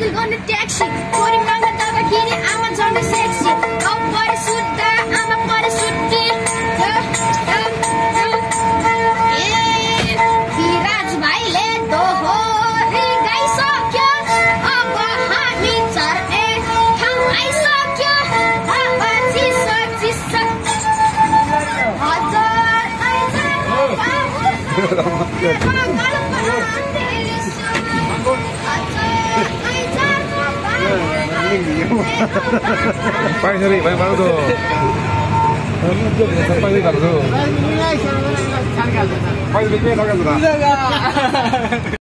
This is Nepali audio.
गर्ने ट्याक्सी छोरी माग्दा दबाखेरि आमा झन्डै सेक्सी गाउँ परे सुत्दा आमा परे सुत्ती राज भाइले दोहोरी गाइसक्यो अब हामी चर्ने ठाउँ आइसक्यो अब चिसो चिसो हजुर Pangsari, paling baru tuh. Paling baru tuh. Paling baru tuh.